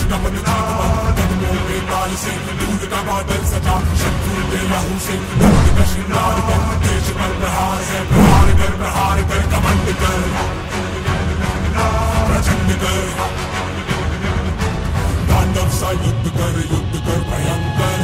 से दूध का बादल सजा, शत्रु के लहू से दूध का श्रृंगार कर, देश पर प्रहार है, प्रहार कर कमंड कर, प्रचंड कर, तांडव सा युद्ध कर भयंकर।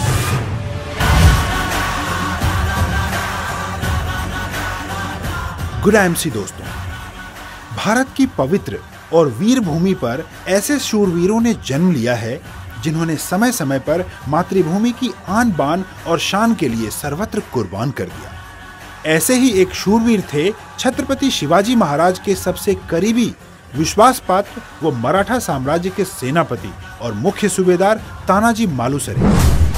गुड एमसी दोस्तों, भारत की पवित्र और वीर भूमि पर ऐसे शूरवीरों ने जन्म लिया है जिन्होंने समय समय पर मातृभूमि की आन बान और शान के लिए सर्वत्र कुर्बान कर दिया। ऐसे ही एक शूरवीर थे छत्रपति शिवाजी महाराज के सबसे करीबी विश्वास पात्र वो मराठा साम्राज्य के सेनापति और मुख्य सूबेदार तानाजी मालुसरे,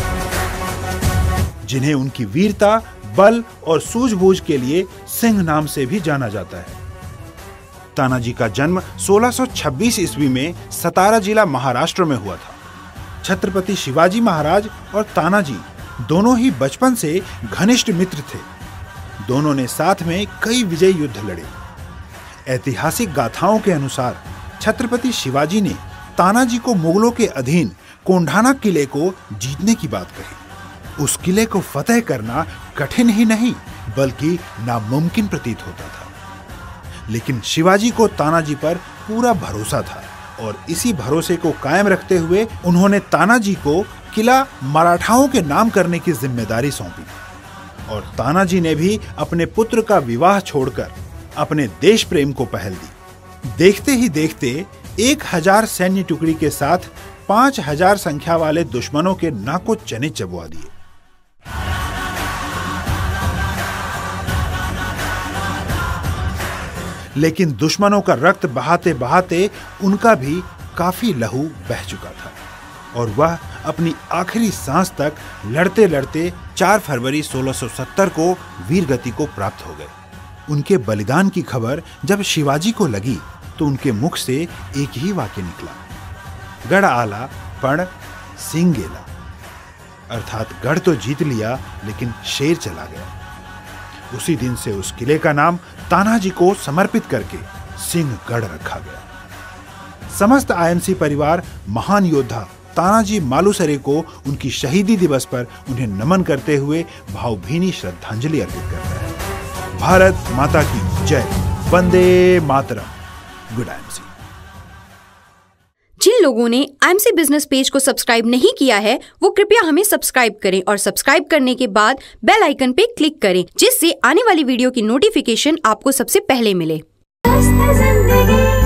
जिन्हें उनकी वीरता, बल और सूझबूझ के लिए सिंह नाम से भी जाना जाता है। तानाजी का जन्म 1626 ईस्वी में सतारा जिला महाराष्ट्र में हुआ था। छत्रपति शिवाजी महाराज और तानाजी दोनों ही बचपन से घनिष्ठ मित्र थे। दोनों ने साथ में कई विजय युद्ध लड़े। ऐतिहासिक गाथाओं के अनुसार छत्रपति शिवाजी ने तानाजी को मुगलों के अधीन कोंढाना किले को जीतने की बात कही। उस किले को फतेह करना कठिन ही नहीं बल्कि नामुमकिन प्रतीत होता था, लेकिन शिवाजी को तानाजी पर पूरा भरोसा था और इसी भरोसे को कायम रखते हुए उन्होंने तानाजी को किला मराठाओं के नाम करने की जिम्मेदारी सौंपी और तानाजी ने भी अपने पुत्र का विवाह छोड़कर अपने देश प्रेम को पहल दी। देखते ही देखते 1000 सैन्य टुकड़ी के साथ 5000 संख्या वाले दुश्मनों के नाको चने चबवा दिए। लेकिन दुश्मनों का रक्त बहाते बहाते उनका भी काफी लहू बह चुका था और वह अपनी आखिरी सांस तक लड़ते लड़ते 4 फरवरी 1670 को वीरगति को प्राप्त हो गए। उनके बलिदान की खबर जब शिवाजी को लगी तो उनके मुख से एक ही वाक्य निकला, गढ़ आला पण सिंह गेला, अर्थात गढ़ तो जीत लिया लेकिन शेर चला गया। उसी दिन से उस किले का नाम तानाजी को समर्पित करके सिंहगढ़ रखा गया। समस्त आईएमसी परिवार महान योद्धा तानाजी मालुसरे को उनकी शहीदी दिवस पर उन्हें नमन करते हुए भावभीनी श्रद्धांजलि अर्पित करता है। भारत माता की जय, वंदे मातरम। Good IMC. जिन लोगों ने आईएमसी बिजनेस पेज को सब्सक्राइब नहीं किया है वो कृपया हमें सब्सक्राइब करें और सब्सक्राइब करने के बाद बेल आइकन पे क्लिक करें जिससे आने वाली वीडियो की नोटिफिकेशन आपको सबसे पहले मिले।